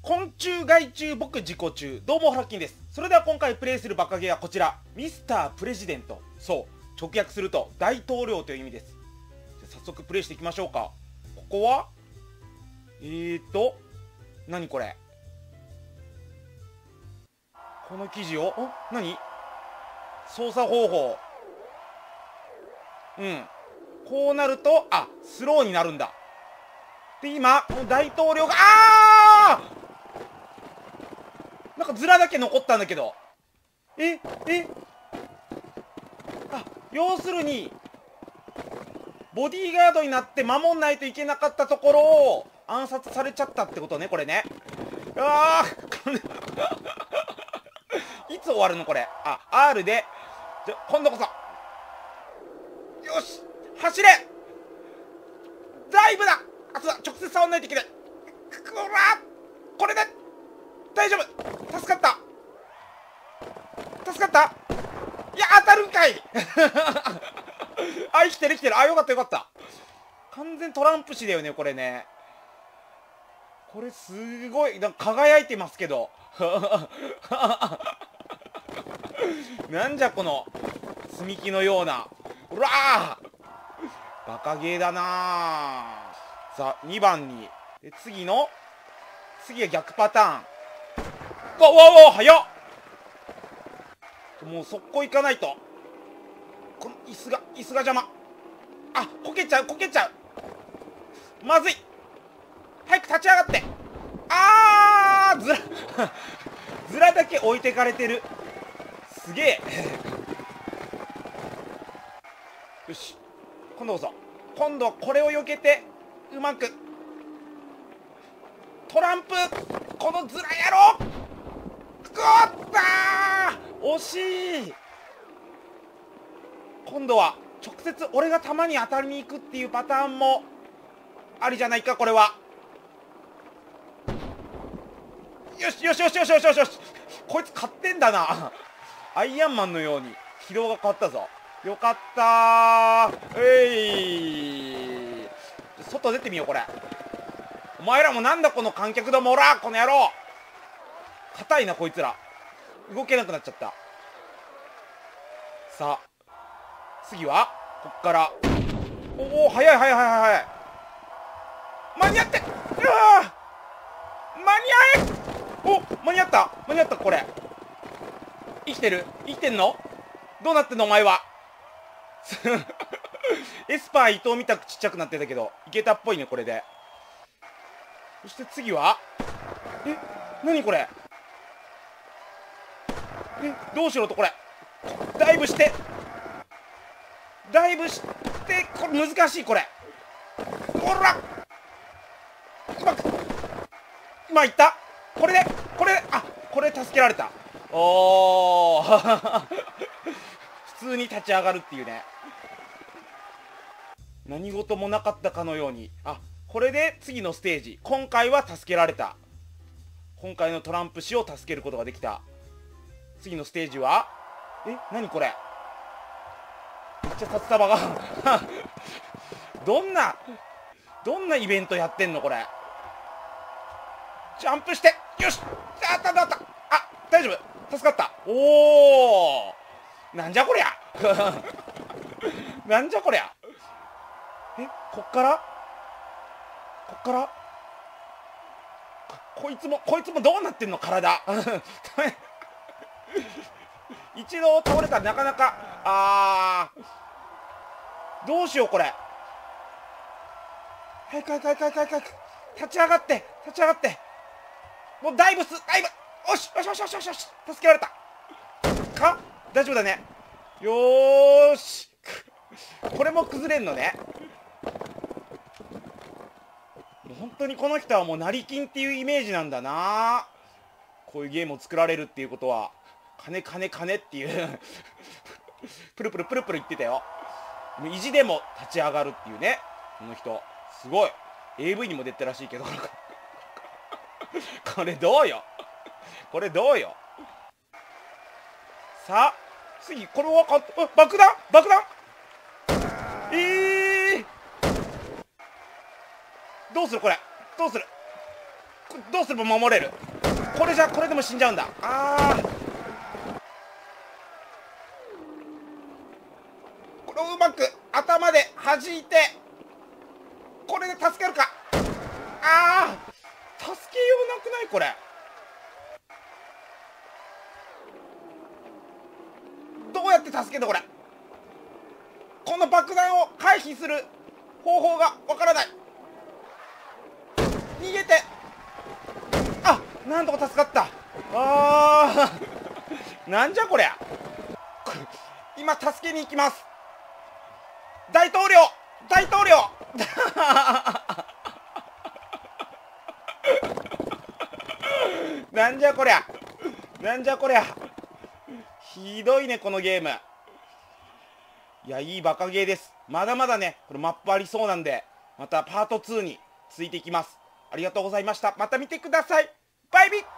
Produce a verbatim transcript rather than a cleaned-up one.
昆虫害虫僕自己中、どうもハラッキンです。それでは今回プレイするバカゲーはこちら、ミスタープレジデント。そう直訳すると大統領という意味です。じゃ早速プレイしていきましょうか。ここはえーと何これ、この記事をお何操作方法、うんこうなるとあスローになるんだ。で今大統領があーなんかズラだけ残ったんだけど、ええあ要するにボディーガードになって守んないといけなかったところを暗殺されちゃったってことね、これね。あーいつ終わるのこれ。あ R でじゃ今度こそよし走れダイブだ。あとは直接触んないといけない。こらこれで大丈夫。助かった助かった。いや当たるんかいあ生きてる生きてる。あよかったよかった。完全トランプ紙だよねこれね。これすごいなんか輝いてますけどなんじゃこの積み木のような。うわーバカゲーだなー。さあにばんにで次の次は逆パターン。わわわ早っ。もう速攻行かないと。この椅子が椅子が邪魔。あこけちゃうこけちゃう。まずい。早く立ち上がって。あーずらずらだけ置いてかれてる。すげえよし今度こそ今度はこれを避けてうまくトランプこのずら野郎くわったー惜しい。今度は直接俺が弾に当たりに行くっていうパターンもありじゃないかこれは。よしよしよしよしよしよしよしこいつ勝ってんだなアイアンマンのように軌道が変わったぞ。よかったー。えい外出てみようこれ。お前らもなんだこの観客ども、おらこの野郎硬いなこいつら。動けなくなっちゃった。さあ次はこっから。おお早い早い早い早い。間に合ってうわ間に合えお間に合った間に合った。これ生きてる生きてんのどうなってんのお前はエスパー伊藤みたくちっちゃくなってたけどいけたっぽいねこれで。そして次はえ何これえどうしろとこれダイブしてダイブしてこれ難しいこれ。ほらうまく今いったこれでこれであこれ助けられた。おお普通に立ち上がるっていうね。何事もなかったかのように。あこれで次のステージ。今回は助けられた。今回のトランプ氏を助けることができた。次のステージはえ何これめっちゃ札束がどんなどんなイベントやってんのこれ。ジャンプしてよしあったあったあった。あ大丈夫助かった。おおなんじゃこりゃなんじゃこりゃ。えこっからこっからこ、こいつもこいつもどうなってんの体一度倒れたらなかなかあーどうしようこれ。早く早く早く早く早く立ち上がって立ち上がってもうダイブスダイブよしよしよしよしよしよし助けられたか大丈夫だね。よーしこれも崩れんのね。もう本当にこの人はもう成金っていうイメージなんだな。こういうゲームを作られるっていうことは金金金っていうプルプルプルプル言ってたよ。もう意地でも立ち上がるっていうねこの人すごい。 エーブイ にも出てらしいけどこれどうよこれどうよ。さあ次これはか爆弾爆弾えー、どうするこれどうするこれどうすれば守れる？これじゃこれでも死んじゃうんだ。あー、これをうまく頭で弾いて、これで助けるか。あー、助けようなくないこれ。どうやって助けるのこれ。この爆弾を回避する方法がわからない。逃げて、あ、なんとか助かった。あーなんじゃこりゃ。今助けに行きます。大統領大統領なんじゃこりゃ、なんじゃこりゃ。ひどいねこのゲーム。いや、いいバカゲーです。まだまだねこれマップありそうなんで、またパートツーについていきます。ありがとうございました。また見てください。バイビー。